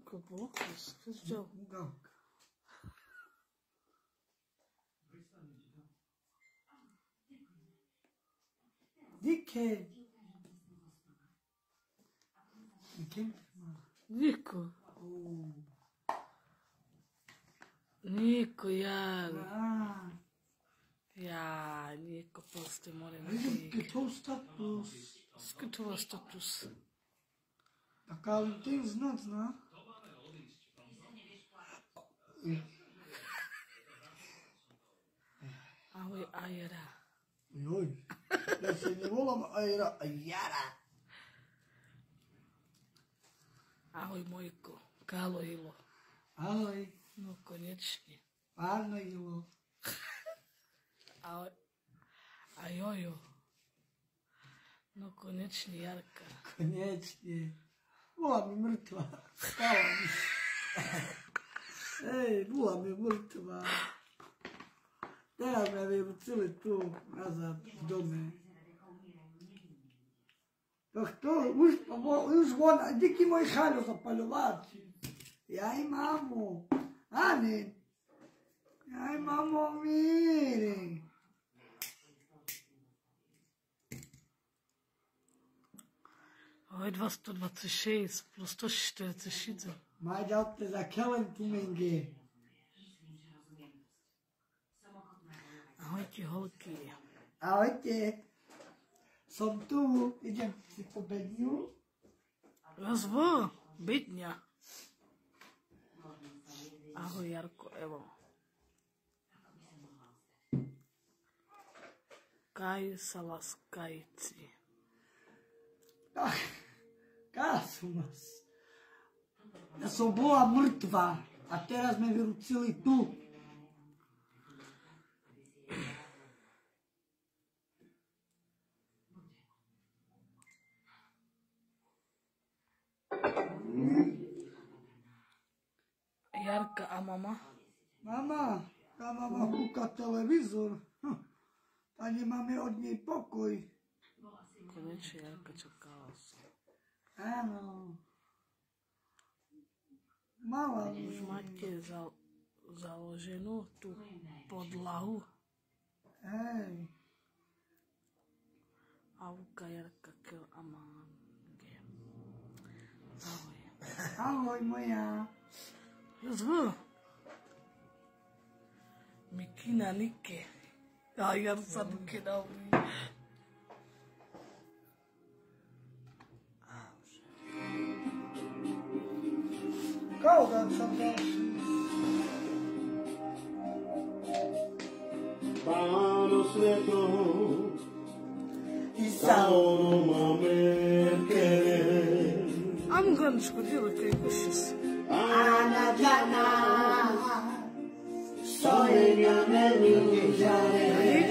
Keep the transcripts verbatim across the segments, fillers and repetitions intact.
Nico blocos, que jogo. Não. De que? De quem? Nico. Oh. Nico, ja. Ah. Ja, Nico poste more na Видим, tega. какъв статус. Скачува статус. Така ли ти знат, зна? Ahoj, Ajera. Joj, ja se ne volim Ajera, Ajara. Ahoj, Mojko. Kalo Ilo. Ahoj, No, konečne. párno Ilo. Ahoj. A Jojo. No, konečne, Jarka. Konečne. Bola mi mŕtva. Stala mi. Ej, bola mi mŕtva. Teraz mňa vyrúcili tu, nazad, v dome. Tak to, už, už von, díky môj cháľo zapaľovať. Jaj, mamo. Ani. Jaj, mamo, míri. Ahoj, dvesto dvadsaťšesť plus sto štyridsaťšesť. Maďal te za kelen tu menge. Ahojte, holky. Ahojte. Som tu, idem si po bedňu. Rozvo, bytňa. Ahoj, Jarko, Evo. Kaj sa laskajci. Ach, kásu nás. Ja som bola mŕtva a teraz me vyrúcili tu. Jarka a mama? Mama, tá mama kúka televízor. Hm. A nemáme od nej pokoj. Konečne Jarka čakala som. Áno. Mala Už máte za, založenú tú podlahu? Hej. Auka, Jarka, Kel a Mange. Ahoj. Ahoj moja. Rozvo. Mikina Nike. A Jar sa Nike naují. Kaugan sam ďalší. Páno svetlo, I sa Sauro Mamerkere, I'm gonna scoprire che questo Ana Jana. Soenia Melujare,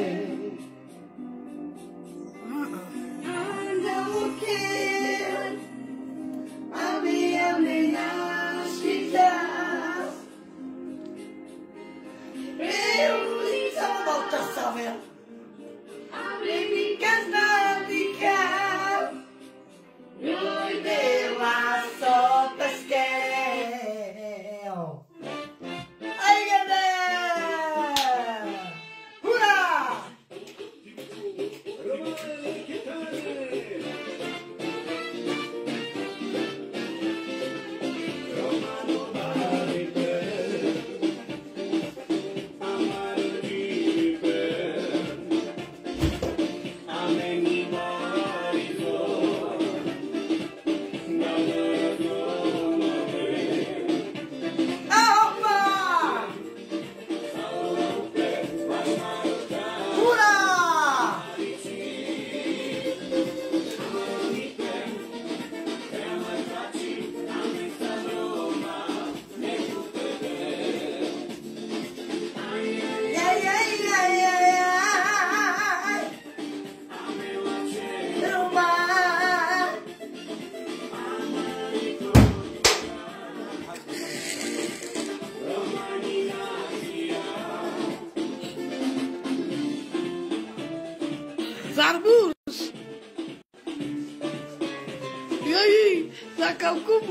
Anda ukir. Ami amina shita. Eu li sa volta saber. Abre mi casa di cal. Noi deva sotto schel. Ai gada! Hurra!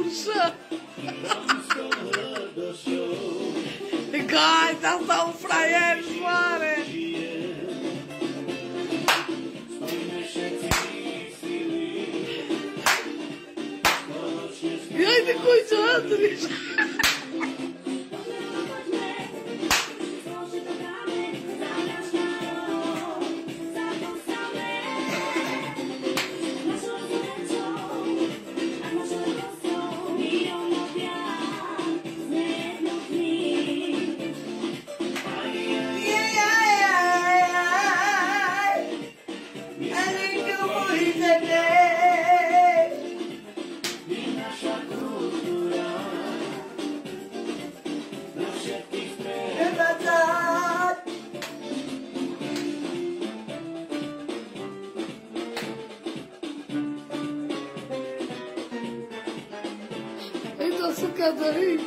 duša. Gaj, tam sa ufrajer, žvare. Jaj, nekoj čo hadriš. Cada aí.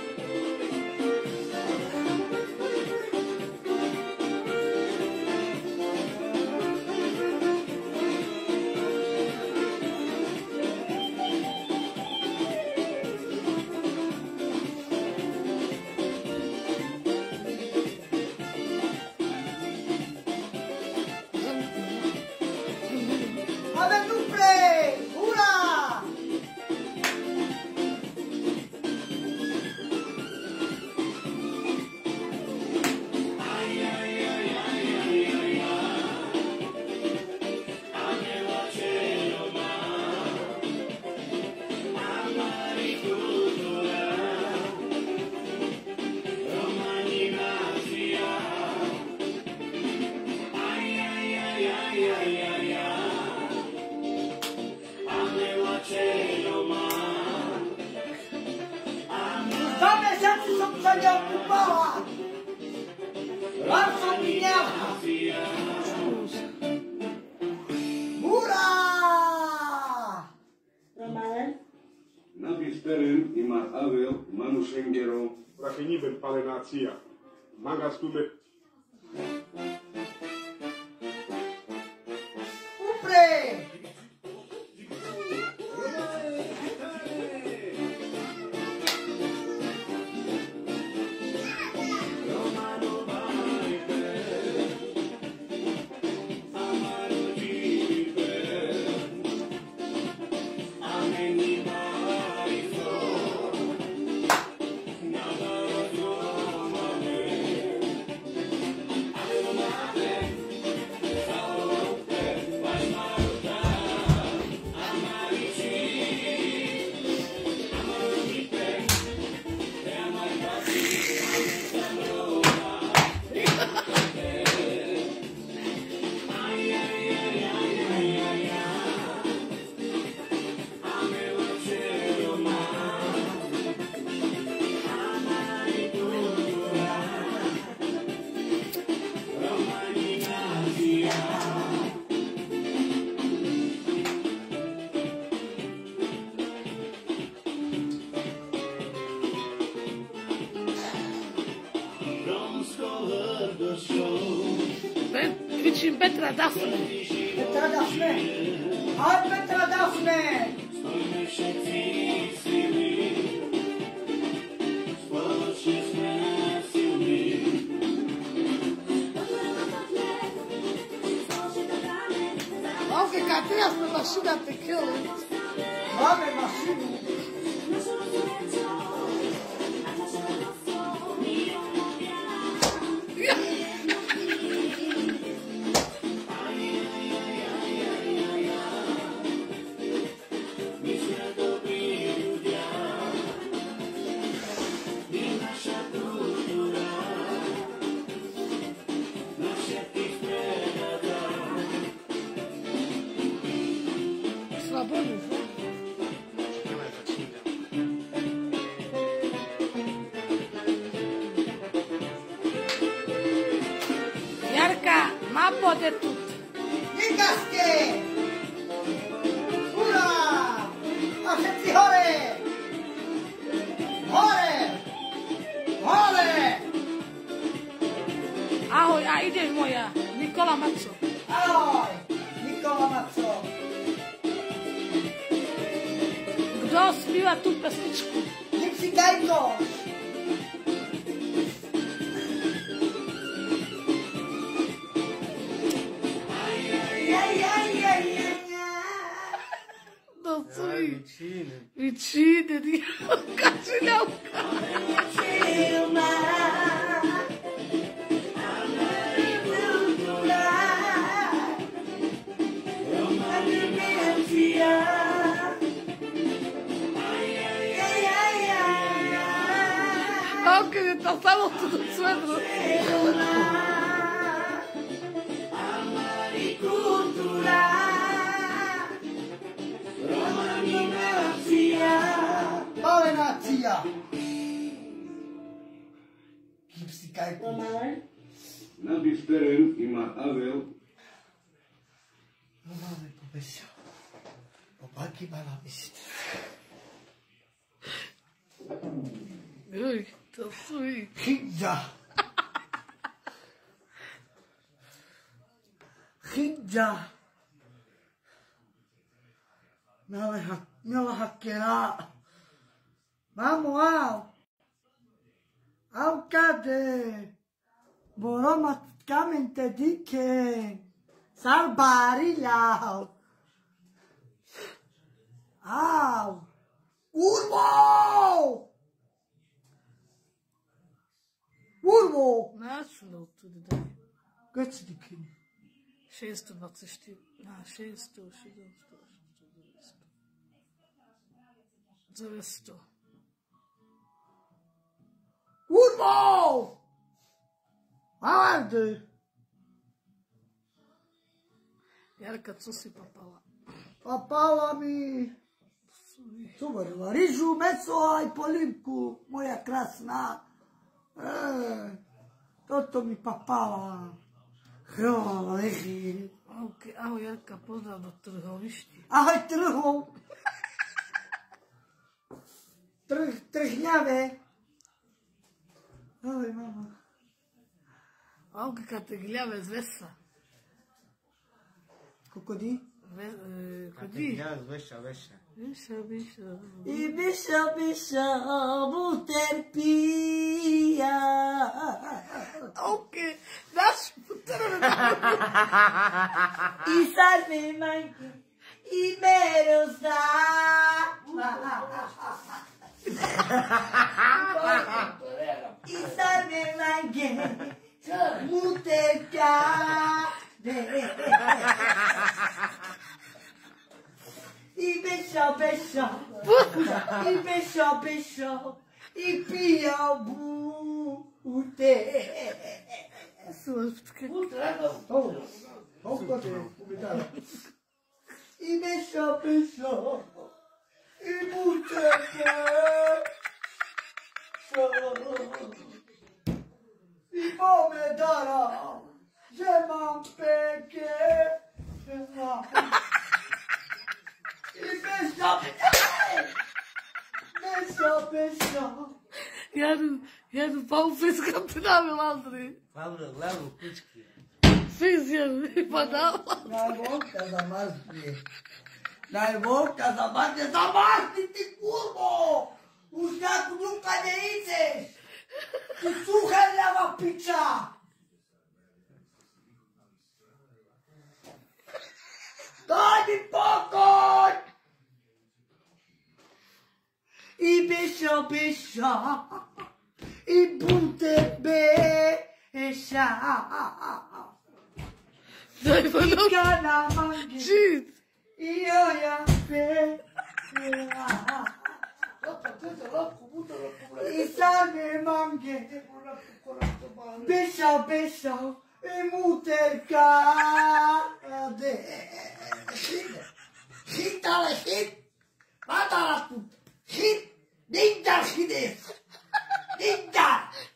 Palenația. Magastume. Upre! Vicin Petra Dafne. Petra Dafne. Hai Petra Dafne. Ovdje kad ti jasno mašina te kili. Máme mašinu. Jarka, ma bude tu. Vykažte! Ura! A všetci hore! Hore! Hore! Ahoj, a ideš moja, Nikola Maco. Ahoj! Nikola Maco. Kto? Ko smiva tu pesničku? Gipsy Gajko! No sui vicine di Cacinauca. Anche se passavo tutto il suedro. Małe nacja! Gipsy Gajko. Na Bisperen ima Avel. No mamy pobesio. Chłopaki mala myśli. Oj, to sui. Hindja. Hindja. Miała hak, miała hakera. Mamo, au. Au cade. Boroma kamen te dike. Salbari lao. Au. Urbo! Urbo! National tudo daí. Kaç dikin? šesto dvadeset četiri, na šesto, sedemsto, devetsto. Urbo! Vardı. Jarka, co si papala? Papala mi. Suvarila rižu, meso i polivku, moja krasna. E, toto mi papala. Hvala, leži. Ok, aho Jarka, pozdrav do trhovišti. Ahoj, trhov. Trh, trhnjave. Ahoj, mama. Avke kad te gljave zvesa. Kako di? Kodi? Veša, veša. Viša, viša. I biša, biša, buter pija. Ok, daš puter. I sad mi majke, i mero zna. I sad mi majke, buter kade. I biša, biša, i biša, biša, i pija bute. I biša, biša, i bute. I bome dara, že mam peke. I biša, biša, biša. Jedu, jedu pa u fiskam ti navil Andri. Pavle, glavu kučki. Fiz jedu, pa dala. Najbolka zamazni. Najbolka zamazni. Zamazni ti, kurvo! U znaku njuka ne ideš. Ti suheljava pića. Daj mi pokoj! I biša, biša, i bute beša. Daj pa no. Kana mangi, Čit. i oja pe. I same mangi, biša, biša, i muterka. Hitale hit, madala tu, hit, ninja hides, ninja,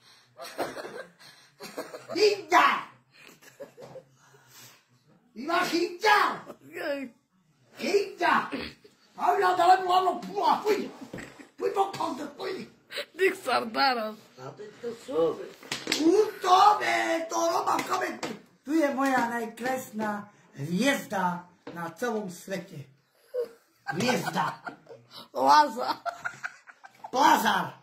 ninja. Ima hinja, hinja. Habla da la nuova pua, fui, fui po conto, fui. Dik Sardaras. U tome, to roba kamen. Tu je moja najkresna zvijezda na celom svete. Zvijezda. Laza. Lazar.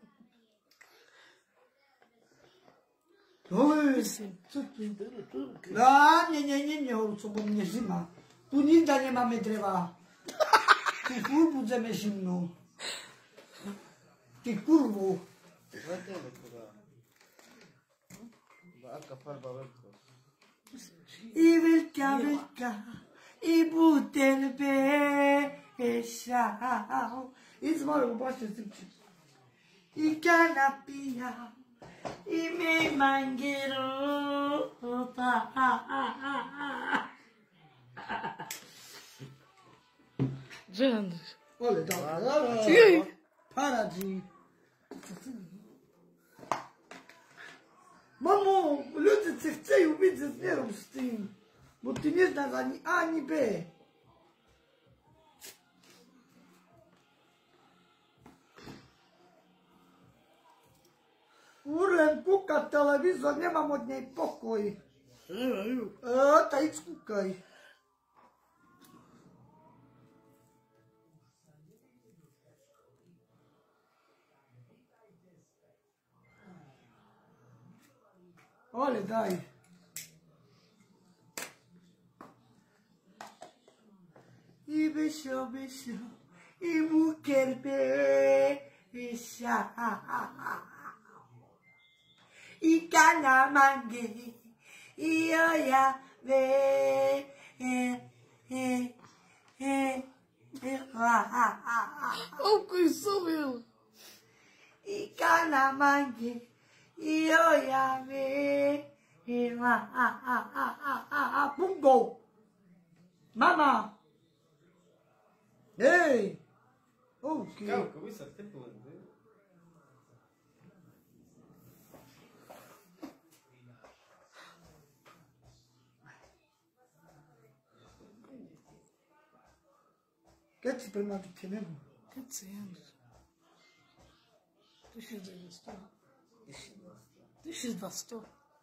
Oj, Co tu interesuje? a nie, nie, nie, nie, Olcu, bo mnie zima. Tu nigdy nie mamy drzewa. Tu fur budzemy zimną. Ty kurwu. Ładnie, kurwa. Chyba aka farba lekko. I wielka, wielka, i butelkę szał. I zmarł, patrzcie, z tym czymś. I kanapija, i my mangierota. Gdzie Andrzej? Ole, dobra, dobra. Jej. Paradzi. Mamo, ludzie cię chcą widzieć z nierą z tym, bo ty nie znasz ani A, ani B. Urem kuka telewizor, nie mam od niej pokój. E, to idź kukaj. Ole, daj. I bysio, bysio, i mukerbe, bysio. I kanamange, i oya, ve, e, e, e, e, O, conheceu I kanamange, i oya, ve, e, pungo. Mama. Hey. Okay. Calma, começa a ter plano. Keď si premáte nebo? Keď si Andrzej? tysiąc dziewięćset. tysiąc dwieście.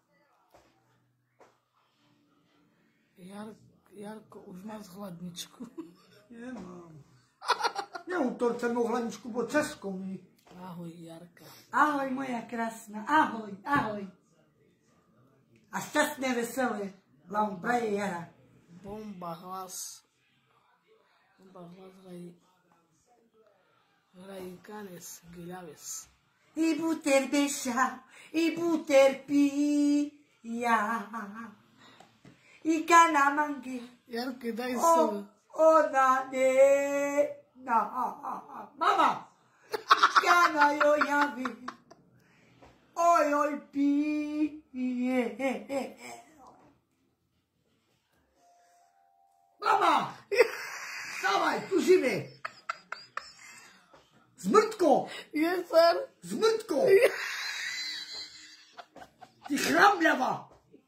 Jar, Jarko už má hladničku. Nemám. Neutórce mou hladničku, bo českou mi. Ahoj, Jarka. Ahoj, moja krásna. Ahoj, ahoj. A šťastné, veselé vám praje Jara. Bomba hlas. Bomba hlas hraj. Hraj Canes Guilhaves. I buter beša, i buter pija. I kanamange. Jarke, daj O, sobie. ona ne. Na, mama. Kana jo javi. Oj, oj, pije. Mama! Wstawaj, tu żywy! Zmrtko! Jesar. Zmrtko! Ty chrambliawa!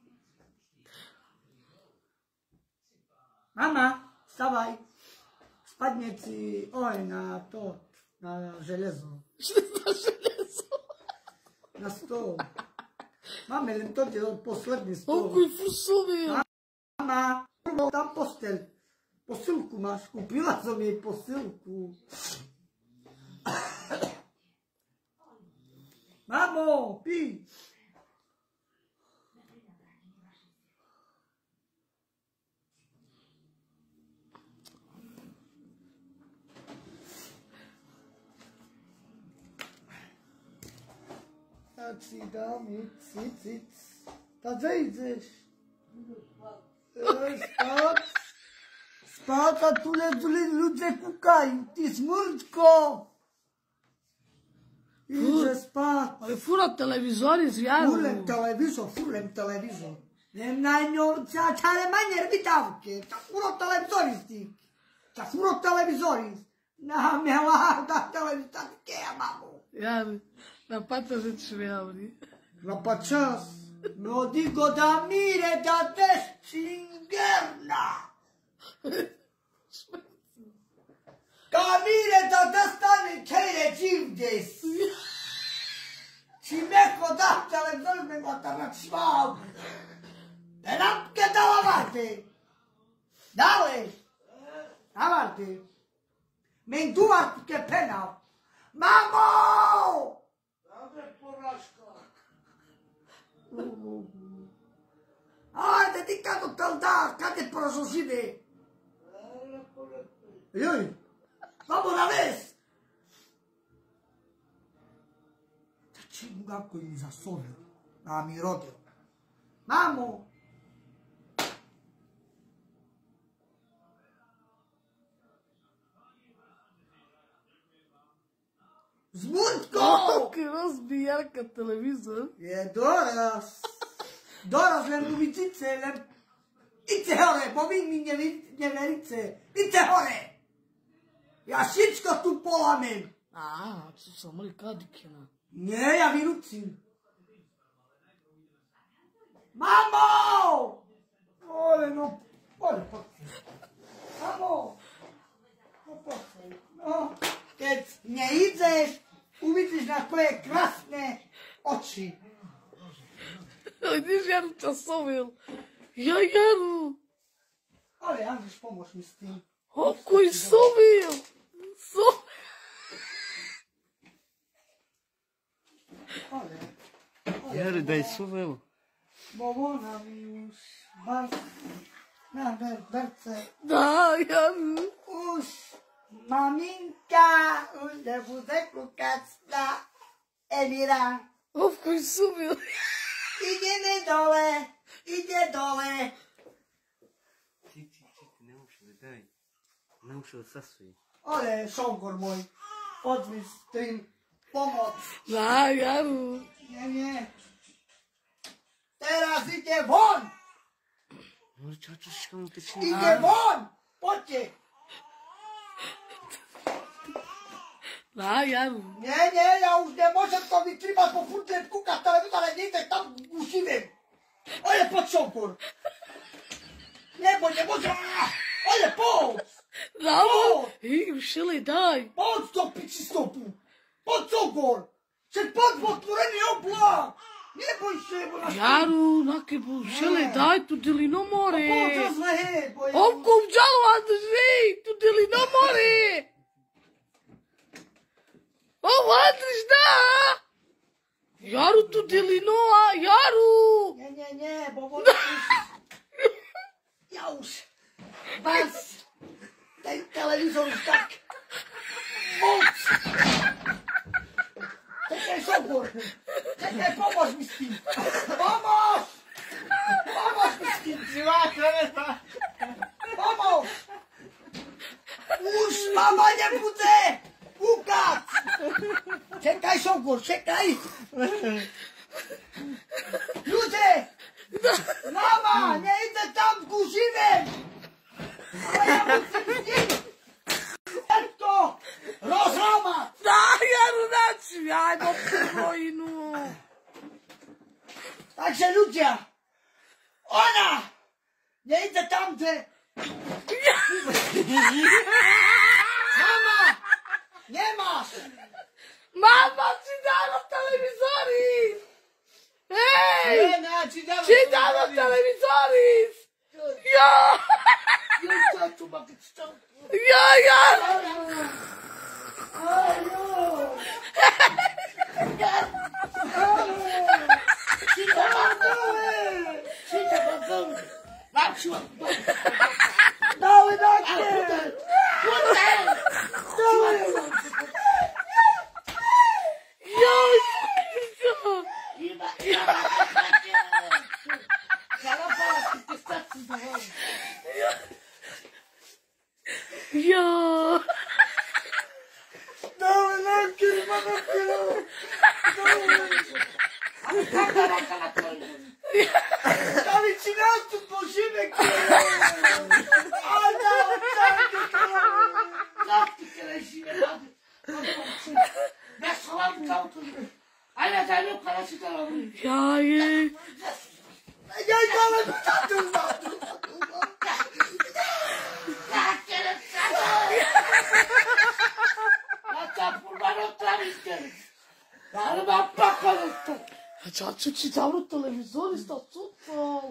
Mama, wstawaj! Spadnie ci, oj, na to, na żelezo. Na żelezo. Na stol. Mamy, len to je posledný O, stol. kuj fusowy. Mama, tam postel. Posilku máš, kúpila som jej posilku. Mamo, pí. Tak si dám, ic, ic, ic. Tak vejdeš. Spát. Spát a tu ľudia kúkajú. Ty smrtko. Idže spát. Ale fura televizori zjavu. Furlem televizor, furlem televizor. Nem na ňom, ča, čale manier vytávke. Ča furo televizoristik. Ča furo televizoris. Na me láda televizoristik, ja mamu. Ja, na pata že čviavni. La pachas. No dico da mire da destingerna. Camire da destane kere civdes. Cimecco da televizor me mata na čvav. Penapke da lavarte. Dale. Lavarte. Mentuar che penal. Mamo! Ajde ti kako tal da, kad je prozoside? Joj, vamo na ves! Tači mu kako im zasovio, a mi rodio. Mamo! Zmuntko! Che rozbijarka televizor. Je doraz. Doraz len mu vidice, len... Ice hore, bo vi mi ne verice. Ice hore! Ja všetko tu polamem. A, co sam rekao dikena. Nie, ja vyrucím. Mamo! Ole, no, ole, poďme. Mamo! No, poďme. No, keď neídeš, uvidíš na tvoje krásne oči. Gdje Jaru časovil? Ja, Jaru. Ale, Andriš, pomôž mi s tým. Oko i sovil. So... Ale, Jari, daj suvelo. bo ona mi už bar... Na ber, berce. Da, Jaru. Už maminka už nebude kúkať na Emira. Oko i sovil. Ideme dole, ide dole. Ti, ti, ti, ti, ne ušli, daj. Ne ušli, sasuj. Ale, šonkor môj, poď mi s tým pomoc. Da, Jaru. Nie, nie. Teraz ide von, No, čo, čo, čo, mu teče? ide von, poďte. Da, Jaru. Nie, nie, ja už nemôžem to vytrýmať, bo furt len kúkať televízor, ale niekde tam už idem. Ale poď, šonkor. Nebo, nemôžem. Ale poď, Bravo. Ej, ušili, daj. poď do piči stopu. Poď, šonkor. Však poď v otvorený oblak. Neboj se, bo na... Jaru, nake bu ušili, daj tu dilino more. Poď, rozlehe, bo ja... Oko vđalo, Andrej, tu dilino more. Ovo, Andrej, da. Jaru, tu dilino, a, Jaru. Nie, nie, nie, bo ona już... Ja już... Was... Ten telewizor już tak... Moc! Czekaj, Sobor! Czekaj, pomóż mi z tym! Pomóż! Pomóż mi z tym! Pomóż! Już mama nie budzę! Pukać! Czekaj, Sobor, czekaj! Ludzie! Mama, nie idę tam z guzinem! Ale ja muszę z nim! Jak to? Rozrama! Da, Jaru, naći, ajmo pokojnu. Także ludzie! Ona! Nie idę tam, gdzie... Mama! Nie masz! Mama, ci dano televizori. Ej, Ona ci dała... ci dano televizori. Ja, Już tu ma być to... ja, Jaru. Dały takie! Joj, ja. Dały takie, mama kierowca! Dali ci nas tu posiłek! Ona, tak ty kresi, ja schowam kautu, a ja daję kalasi to robię. Ja je. Ja dałem tatu na tu. Ja cię ja ta pulmano traviste. Ale ma pakalo to. A čaču ci dano televizori sta cucao.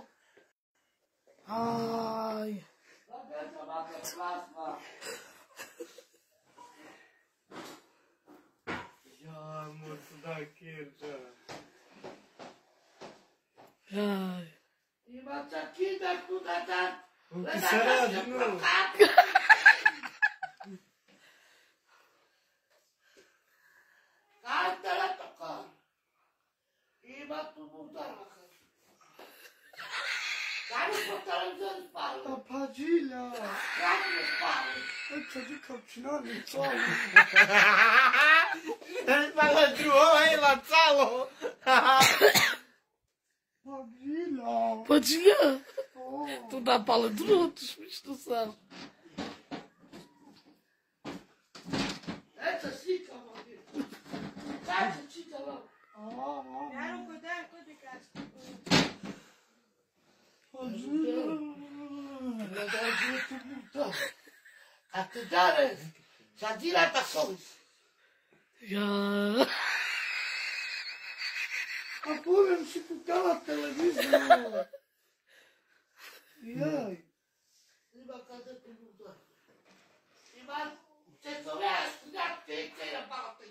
Aj. kierda. Jaj. I ma takina, kuda tak. Upisarad, no. Kantala toka. I ma tu mudara. Kani po telewizor spali. A padzila. Kani nie spali. Co ty kapczynami, co? Fala druho, hej, lacalo. Padzila. Padzila? Tu na paledru, to śmieszno sam. Eto sika mogę. Tak, sika mogę. Yaron cuidado com o cara. A ty dalej. Zadira ta coś. Ja. A powiem się pukała telewizor. Jaj. I ma kadę tu muda. I ma te co miałeś, jak ty, ty na baty.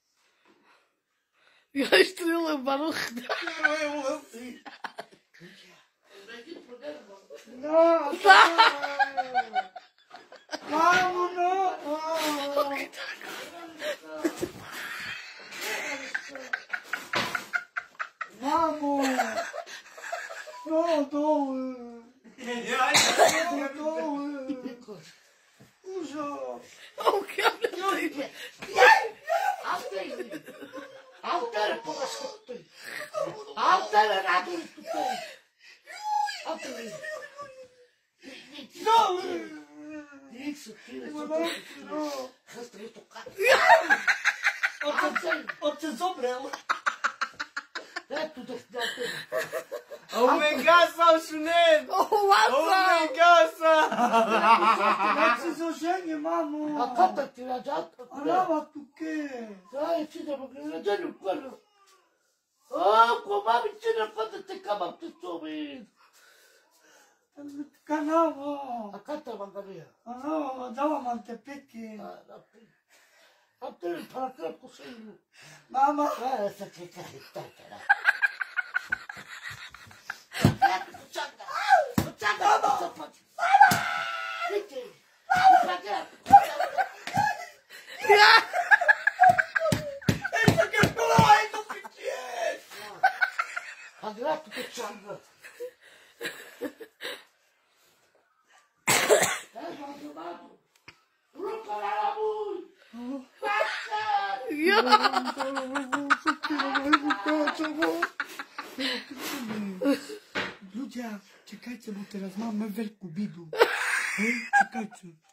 Ja estrela baruch. Będzie problem. No, Mamo, no. Mamo. No, doły. No, doły. Dużo. Autor pogaskuty. Autor ratuj tutaj. Autor. Doły. Nic, tyle co No, no. Chastry to kat. Oце, oце zobrał. Ja tu to wdaty. Omegasa, szunen. O, łasa. Omegasa. Ja się zożenię, mamo. A kata ty radzat. A lama tu ke. Daj, ci da mogę radzeniu kwaro. O, kłamami ci na pada te kamam, ty co mi. Kanała. A kata mangaria. Ano, dała mam te pyki. A ty parakrapku synu. Mama. A, sa czekaj, tak, tak. Pociąga! Pociąga! Mama! Wiecie! Pociąga! Ej, takie kolej, to pykie. A gra tu pociąga! Daj wam do matu! Ruka na labuj! Patrzę! Ja. Ludzie, czekajcie, bo teraz mamy wielką bidu. Czekajcie.